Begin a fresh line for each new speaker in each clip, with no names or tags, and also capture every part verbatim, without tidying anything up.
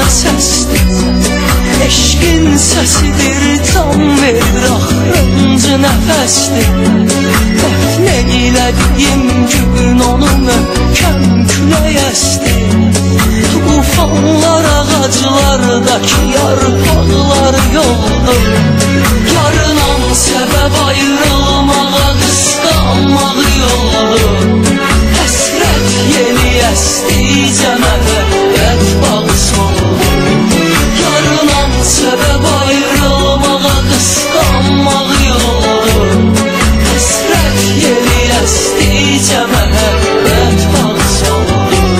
səsdir. Eşqin səsidir, can verir axırıncı nəfəsdir. Dəfn elədiyim gün onu möhkəm külək əsdi. Tufanlar ağaclardakı yarpaqlar yoldur. Yarınam səbəb ayrılmağa, qısqanmaq yoldur. Həsrət yeli əsdicə məhəbbət bağı soldur. Yarınam səbəb ayrılmağa, qısqanmaq yoldur. Həsrət yeli əsdicə məhəbbət bağı soldur.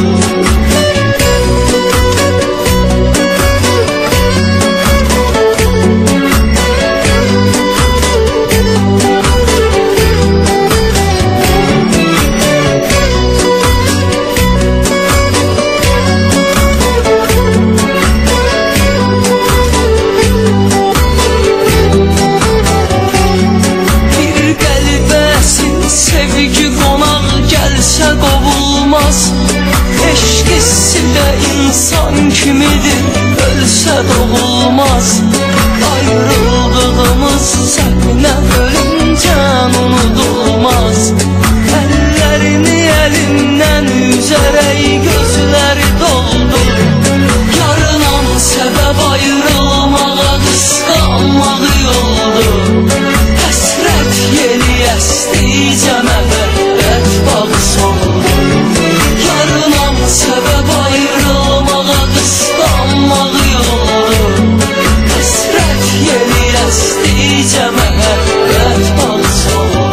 Eşq hissi də insan kimidir, ölsə doğulmaz. Ayrıldığımız səhnə ölüncən unudulmaz. Əllərini əlindən üzərək gözləri doldur. Yarınam səbəb ayrılmağa, qısqanmaq yoldur. Həsrət yeli əsdicə məhəbbət bağı soldur. Yarınam səbəb ayrılmağa, qısqanmaq yoldur. Həsrət yeli əsdicə məhəbbət bağı soldur.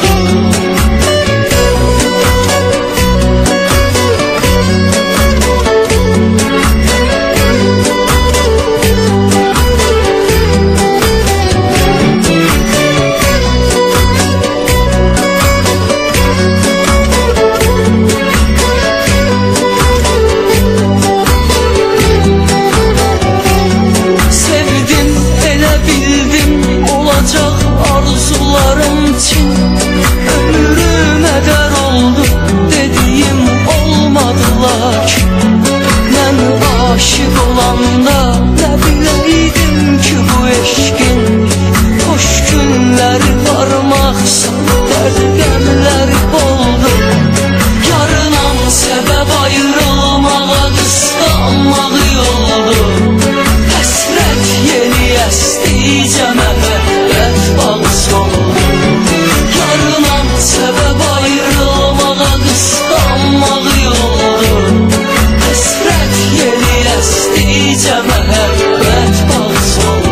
Arzularım için ömrüm ədər oldu, dediyim olmadılar ki. Mən aşık olanda nə biləydim ki bu eşqin xoş günləri varmaqsa dərd qəmləri oldu. Yarınam səbəb ayrılmağa, qısqanmaq yoldur. Həsrət yeli əsdicə məhəbbət bağı soldur. Yarınam səbəb ayrılmağa, qısqanmaq yoldur. Həsrət yeli əsdicə məhəbbət bağı soldur.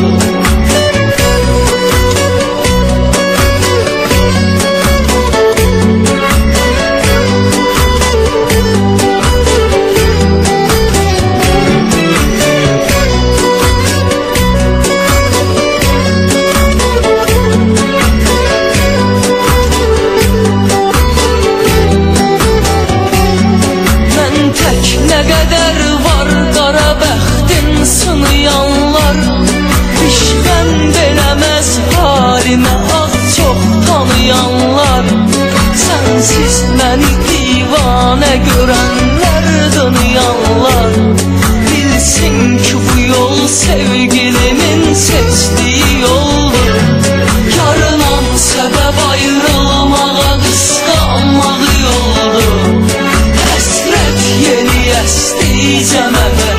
Nə qədər var qara bəxtin sınayanlar, işgənd eləməz halimə az çox tanıyanlar. Sənsiz məni divanə görənlər, dönüyanlar. Bilsin ki bu yol sevgilimin seçdiyi yoldur. Yarınam səbəb ayrılmağa, qısqanmaq yoldur. Həsrət yeli əsdicə məhəbbət